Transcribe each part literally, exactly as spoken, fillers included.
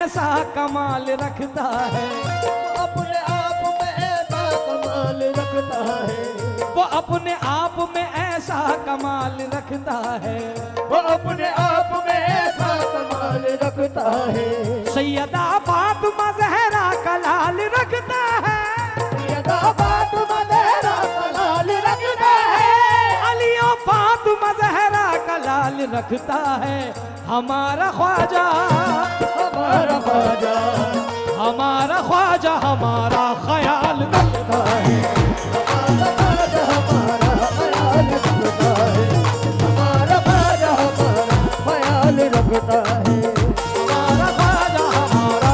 ऐसा कमाल रखता है, अपने आप में ऐसा कमाल रखता है, वो अपने आप में ऐसा कमाल रखता है, वो अपने आप में ऐसा कमाल रखता है। सैयदा फातिमा ज़हरा का लाल रखता है, सैयदा फातिमा ज़हरा का लाल रखता है, अली और फातिमा ज़हरा का लाल रखता है। हमारा ख्वाजा हमारा ख्वाजा, हमारा ख्वाजा हमारा ख्याल रखता है, हमारा ख्वाजा हमारा ख्याल रखता है, हमारा ख्वाजा हमारा ख्याल रखता है। हमारा ख्वाजा हमारा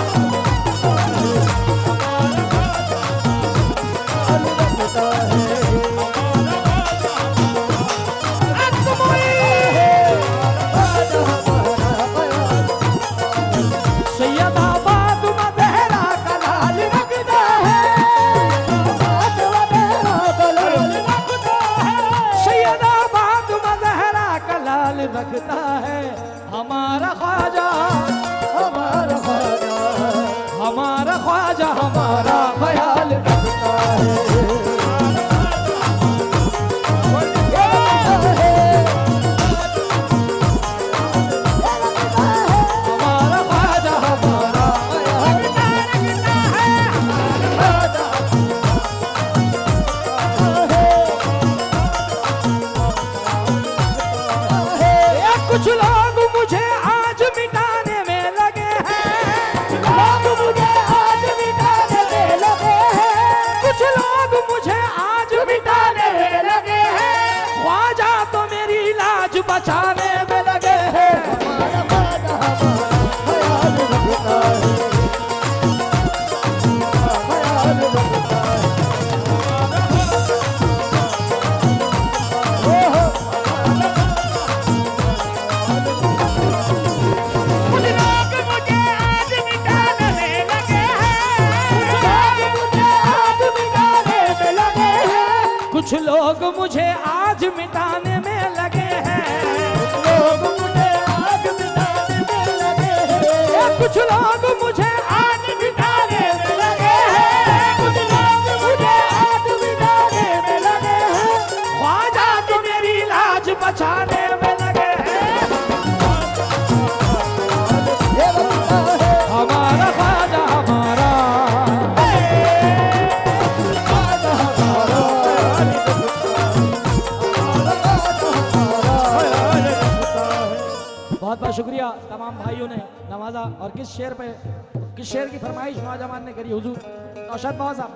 सैयदा फातिमा ज़हरा का लाल रखता है, सैयदा फातिमा ज़हरा का लाल रखता है। हमारा ख्वाजा हमारा ख्वाजा हमारा ख्वाजा हमारा ख्याल रखता है, हमारा ख्वाजा हमारा या कुछ लोग मुझे आज मिटाने में लगे हैं, लोग मुझे आज मिटाने में लगे हैं, कुछ लोग मुझे आज मिटाने में लगे हैं। ख्वाजा तो मेरी लाज बचाने में लगे हैं। हमारा ख्वाजा हमारा ख्याल रखता है, ख्याल रखता है। ओहो, कुछ लोग मुझे आज मिटाने में लगे हैं, कुछ लोग मुझे आज मिटाने में लगे हैं, कुछ लोग मुझे आज मिटाने में लगे हैं, कुछ लोग मुझे आज मिटाने में लगे हैं, कुछ लोग मुझे आज मिटाने में लगे हैं। ख्वाजा तो मेरी लाज बचाने में लगे हैं। हमारा ख्वाजा हमारा बहुत बहुत शुक्रिया तमाम भाइयों ने नवाजा। और किस शेर पे किस शेर की फरमाइश नौजवान ने करी हुजूर नौशाद बाबा साहब?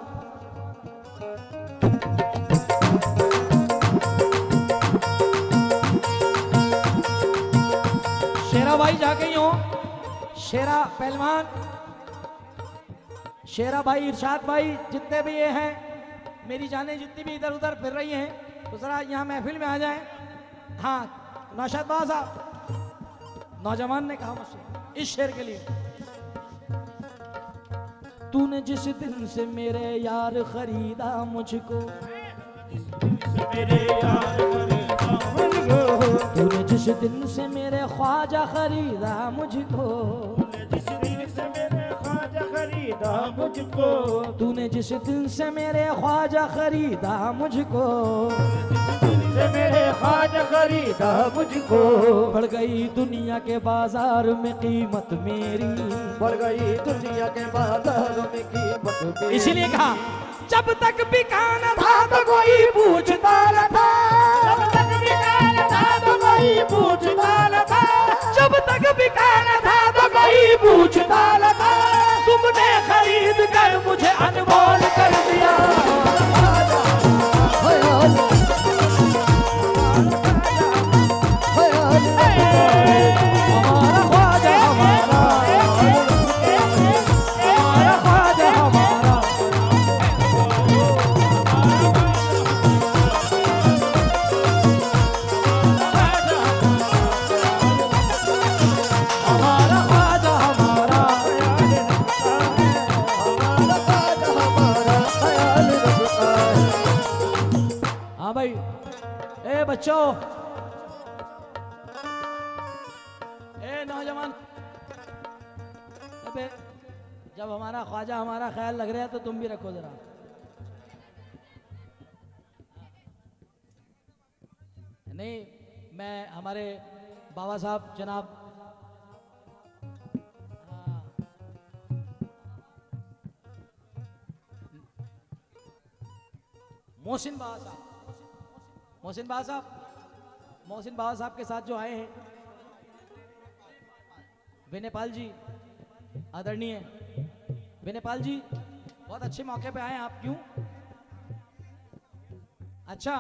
शेरा भाई जाके ही हो, शेरा पहलवान, शेरा भाई, इरशाद भाई, जितने भी ये हैं, मेरी जानें जितनी भी इधर उधर फिर रही हैं, तो जरा यहाँ महफिल में आ जाएं। हाँ, नौशाद बाबा साहब, नौजवान ने कहा मुझसे इस शेर के लिए, तूने जिस दिन से मेरे यार खरीदा मुझको, मेरे यार तूने जिस दिन से मेरे ख्वाजा खरीदा मुझको, जिस दिन से मेरे ख्वाजा खरीदा मुझको, तूने जिस दिन से मेरे ख्वाजा खरीदा मुझको, से मेरे ख्वाजा खरीदा मुझको, बढ़ गई दुनिया के बाजार में कीमत मेरी, बढ़ गई दुनिया के बाजार में कीमत मेरी। इसीलिए कहा जब तक बिकाना था तो कोई पूछता न था, जब तक बिकाना था तो कोई पूछता न था, जब तक बिकाना था तो कोई पूछता न था, तुमने खरीद कर मुझे अनमोल कर दिया। हमारा ख्वाजा हमारा, हमारा ख्वाजा हमारा, हमारा ख्वाजा हमारा, हाँ भाई, ए बच्चों, ए नौजवान, अबे जब हमारा ख्वाजा हमारा ख्याल लग रहा है तो तुम भी रखो जरा। नहीं, मैं हमारे बाबा साहब जनाब मोहसिन बाबा साहब, मोहसिन बाबा साहब, मोहसिन बाबा साहब के साथ जो आए हैं विनयपाल जी, आदरणीय विनयपाल जी, बहुत अच्छे मौके पे आए आप। क्यों? अच्छा,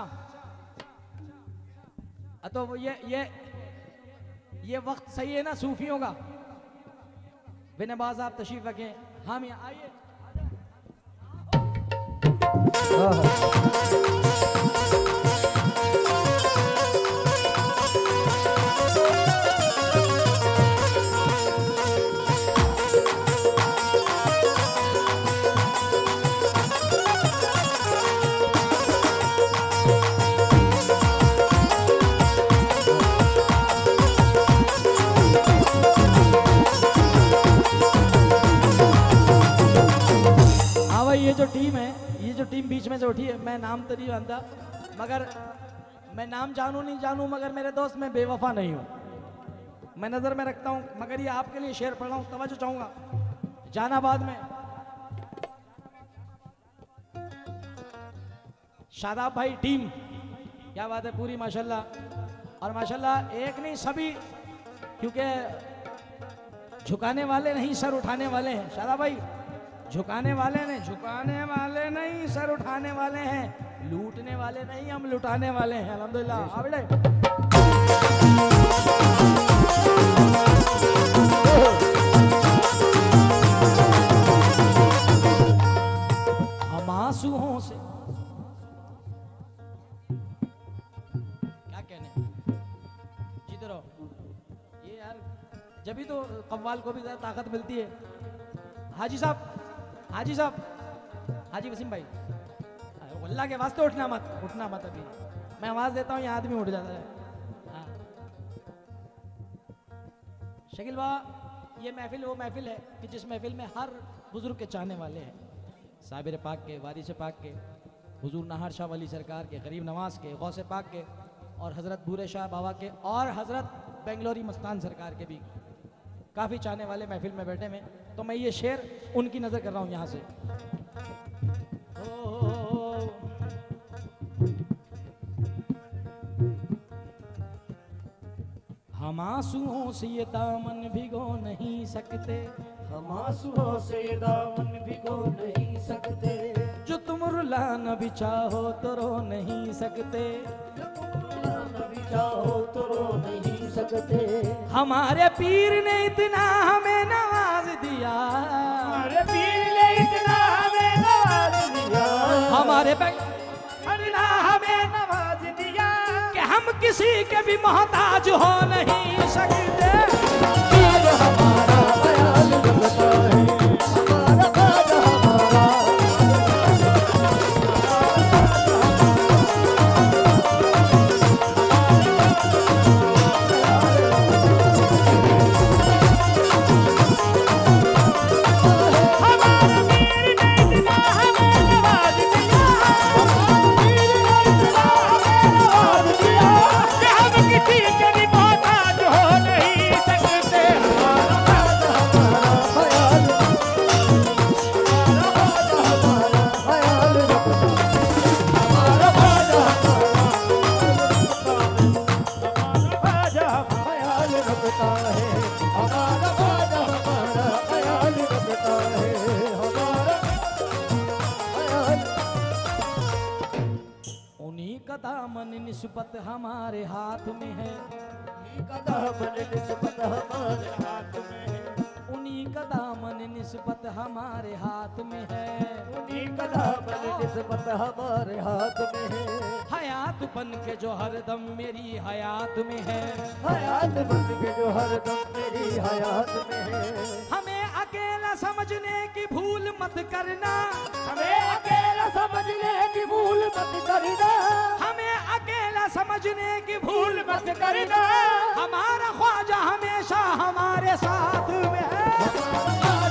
तो ये ये ये वक्त सही है ना सूफियों का। विनय बाबा साहब तशरीफ रखें। हाँ मियां आइए। ये जो टीम है, ये जो टीम बीच में से उठी है, मैं नाम तो नहीं जानता, मगर मैं नाम जानूं नहीं जानूं, मगर मेरे दोस्त मैं बेवफा नहीं हूं, मैं नजर में रखता हूं। मगर ये आपके लिए शेर पढ़ रहा हूं, तवज्जो चाहूंगा। जहानाबाद में शादाब भाई टीम, क्या बात है, पूरी माशाल्लाह। और माशाल्लाह एक नहीं सभी, क्योंकि झुकाने वाले नहीं सर उठाने वाले हैं। शादाब भाई झुकाने वाले नहीं, झुकाने वाले नहीं सर उठाने वाले हैं, लूटने वाले नहीं हम लुटाने वाले हैं। अल्हम्दुलिल्लाह। आ बेटे हम आंसुओं से क्या कहने, जीते रहो। ये यार जब भी तो कव्वाल को भी ताकत मिलती है। हाजी साहब, हाजी साहब, हाजी वसीम भाई, अल्लाह के वास्ते उठना मत, उठना मत। अभी मैं आवाज देता हूँ, ये आदमी उठ जाता है। हाँ। शकील बाबा, ये महफिल वो महफिल है कि जिस महफिल में हर बुजुर्ग के चाहने वाले हैं, साबिर पाक के, वारिस पाक के, हुजूर नाहर शाह वली सरकार के, गरीब नवाज के, गौसे पाक के, और हजरत बूरे शाह बाबा के, और हजरत बेंगलोरी मस्तान सरकार के भी काफ़ी चाहने वाले महफिल में बैठे में। तो मैं ये शेर उनकी नजर कर रहा हूं यहां से। हम आंसुओं से ये दामन भिगो नहीं सकते, हम आंसुओं से ये दामन भिगो नहीं सकते, जो तुम रुला न भी चाहो तो रो नहीं सकते, जो तुम रुला न भी चाहो तो रो नहीं सकते। हमारे पीर ने इतना हमें नवाज दिया, हमारे पीर ने इतना हमें नवाज दिया, हमारे इतना हमें नवाज दिया कि हम किसी के भी मोहताज हो नहीं सकते। पीर हमारा ख्याल रखता है, हमारा ख्वाजा हमारा निस्बत हमारे हाथ में है, उन्हीं का दामन निस्बत हमारे हाथ में है, उन्हीं का दामन निस्बत हमारे हाथ में है, उन्हीं का दामन निस्बत हमारे हाथ में है। हयात बन के जो हरदम मेरी हयात में है, हयात बन के जो हरदम मेरी हयात में है। हमें अकेला समझने की भूल मत करना, हमें अकेला समझने की भूल मत करना, हमें अकेला समझने की भूल मत करना। हमारा ख्वाजा हमेशा हमारे साथ में है।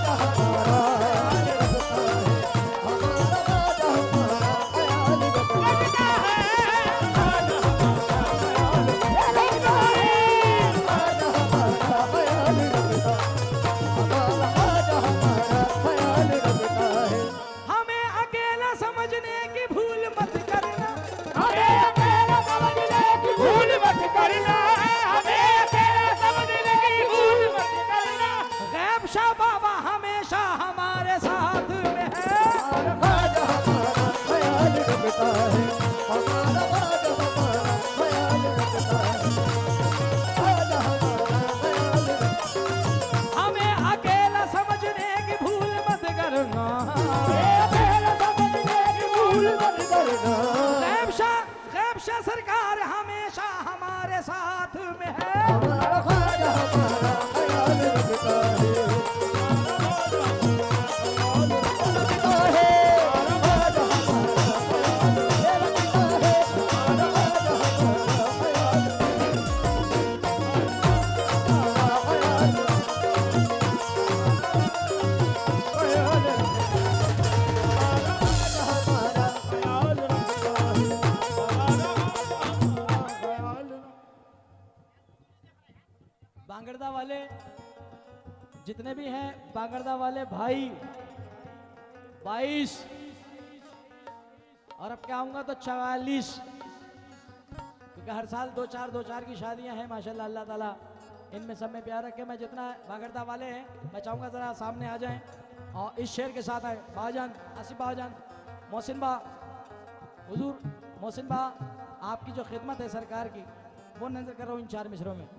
ख्वाजा बाबा हमेशा हमारे साथ में है। हमारा ख्वाजा हमारा ख्याल रखता है, हमारा ख्वाजा हमारा ख्याल रखता है, ख्वाजा हमारा ख्याल रखता है। हमें अकेला समझने की भूल मत करना, अकेला समझने की भूल मत करना। गैब शाह गैब शाह सरकार हमेशा हमारे साथ में है। हमारा ख्वाजा हमारा ख्याल रखता है, बांगड़दा वाले जितने भी हैं, बांगड़दा वाले भाई बाईस और अब क्या आऊंगा तो चवालीस, क्योंकि हर साल दो चार दो चार की शादियां हैं माशाल्लाह। अल्लाह ताला इनमें सब में प्यार रखे। मैं जितना बांगड़दा वाले हैं मैं चाहूंगा जरा सामने आ जाएं और इस शेर के साथ आए। बाजान आसिफ बाजान, मोहसिन बा, हुजूर मोहसिन बा, आपकी जो खिदमत है सरकार की वो नजर कर रहा हूँ इन चार मिसरों में।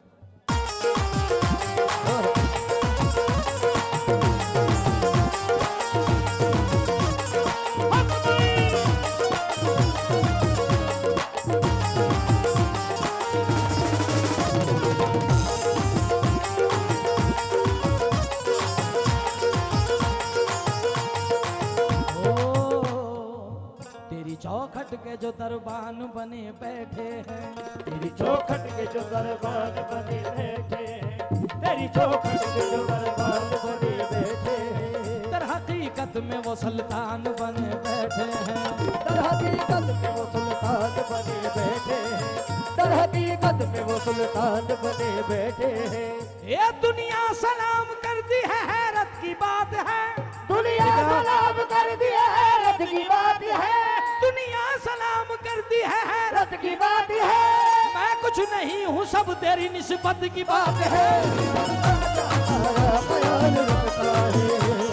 चौखट के जो दरबान बने बैठे हैं, तेरी चौखट के जो दरबान बने बैठे हैं, तेरी चौखट के जो दरबान बने बैठे हैं, दर हकीकत में वो सुल्तान बने बैठे हैं, दर हकीकत में वो सुल्तान बने बैठे हैं, दर हकीकत में वो सुल्तान बने बैठे हैं। ये दुनिया सलाम करती है, हैरत की बात है, दुनिया सलाम करती है, हैरत की बात है, दुनिया सलाम करती है, हैरत हैरत की बात है। मैं कुछ नहीं हूँ, सब तेरी निस्बत की बात है। हमारा ख्याल रखता है,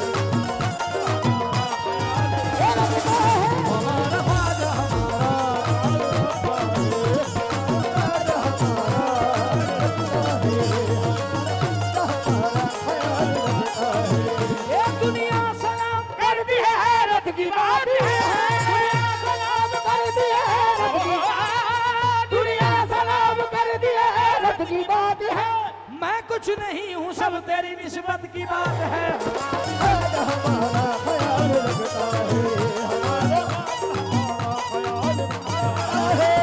हमारा ख्वाजा ये दुनिया सलाम करती है, हैरत की बात है, दुनिया सलाम करती है, हैरत की दुनिया सलाम करती है, हैरत की बात है। मैं कुछ नहीं हूँ, सब तेरी निस्बत की बात है। ख्वाजा हमारा ख्याल रखता है, हमारा ख्याल रखता है,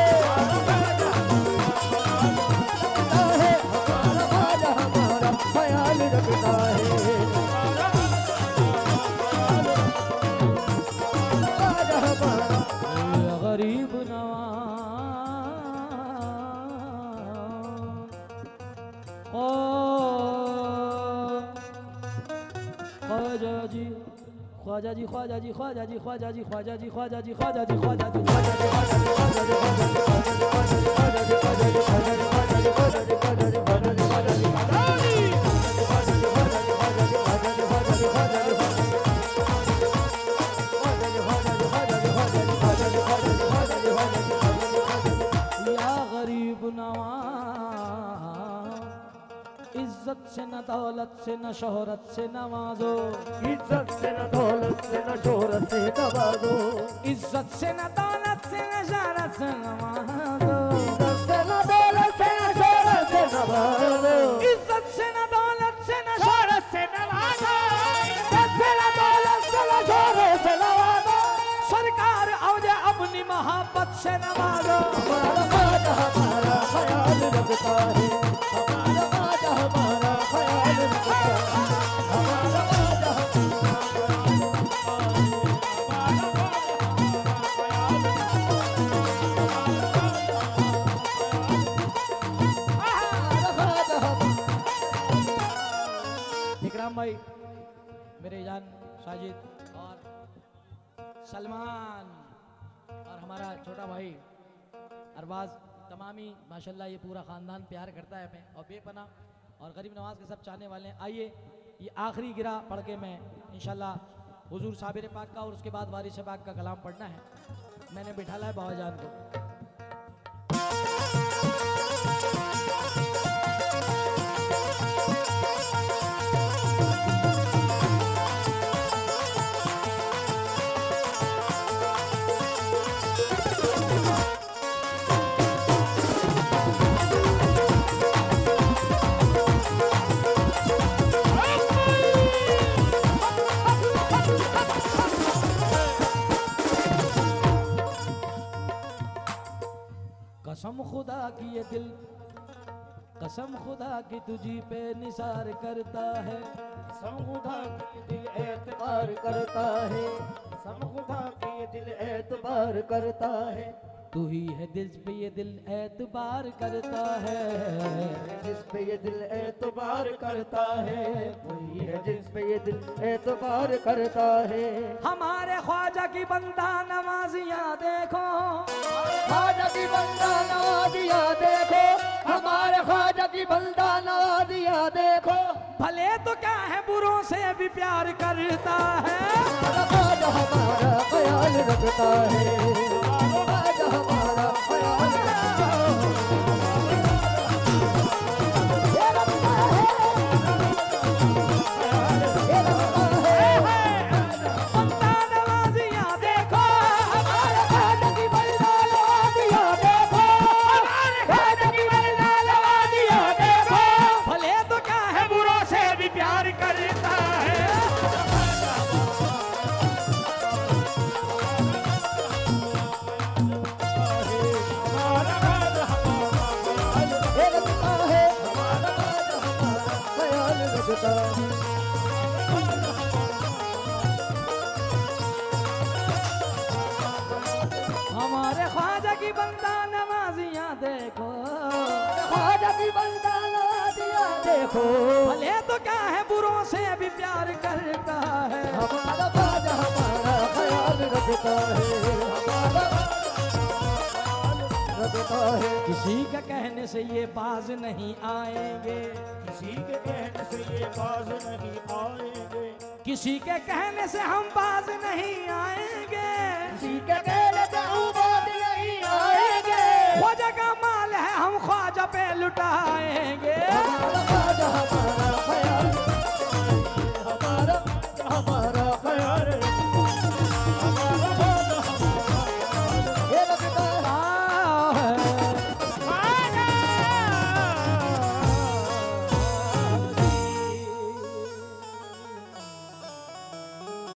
हमारा ख्वाजा हमारा ख्याल रखता है, ख्वाजा हमारा ये गरीब नवाज ओ ख्वाजा जी ख्वाजा जी ख्वाजा जी ख्वाजा जी ख्वाजा जी ख्वाजा जी ख्वाजा जी ख्वाजा जी ख्वाजा जी ख्वाजा जी ख्वाजा जी या गरीब नवाज, इज्जत से न दौलत से न शोहरत से नवाजो, इज्जत से न दौलत से न शोहरत से नवाजो, इज्जत से न दौलत से न शोहरत से नवाजो, इज्जत से न दौलत से न शोहरत से नवाजो, इज्जत से न दौलत से न शोहरत से नवाजो, इज्जत से न दौलत से न शोहरत से नवाजो। सरकार औजा अपनी मोहब्बत से नवाजो। हमारा ख्वाजा हमारा ख्याल रखता है, हमारा ख्वाजा हमारा ख्याल रखता है, हमारा ख्वाजा इकराम भाई, मेरे जान साजिद और सलमान और हमारा छोटा भाई अरबाज, तमामी माशाल्लाह ये पूरा ख़ानदान प्यार करता है हमें और बेपना और गरीब नवाज के सब चाहने वाले हैं। आइए ये आखिरी गिरा पढ़ के मैं इंशाल्लाह हुजूर साबिर पाक का और उसके बाद वारिस पाक का कलाम पढ़ना है। मैंने बिठाला है बाबा जान को। कसम खुदा की ये दिल, कसम खुदा की तुझी पे निसार करता है, कसम खुदा की दिल एतबार करता है, कसम खुदा की ये दिल एतबार करता है, तू ही है जिस पे ये दिल एतबार करता है, जिस पे ये दिल एतबार करता है, तू ही है जिस पे ये दिल एतबार करता है। हमारे ख्वाजा की बंदा नवाजियाँ देखो, ख्वाजा की बंदा नवाजिया देखो, हमारे ख्वाजा की बंदा नवाजिया देखो, भले तो क्या है बुरों से भी प्यार करता है, ख्वाजा हमारा ख्याल रखता है, ख्वाजा हमारा ख्याल रखता बंदा नवाजियाँ देखो, हमारे ख्वाजा की बंदा नवाजिया देखो, हमारे ख्वाजा की बंदा नवाजिया देखो, भले तो क्या है बुरों से भी प्यार करता है। रखता है, हमारा ख्वाजा हमारा ख्याल रखता है। हमारे ख्वाजा की बंदा नवाजियाँ देखो, ख्वाजा की बंदा नवाजिया देखो, भले तो क्या है बुरों से भी प्यार करता है। हमारा ख्वाजा हमारा ख्याल रखता है, हमारा रखता है। किसी के कहने से ये बाज नहीं आएंगे, किसी के कहने से ये बाज नहीं आएंगे, किसी के कहने से हम बाज नहीं आएंगे, किसी के कहने से हम बाज नहीं आएंगे, ख्वाजा का माल है हम ख्वाजा पे लुटाएंगे।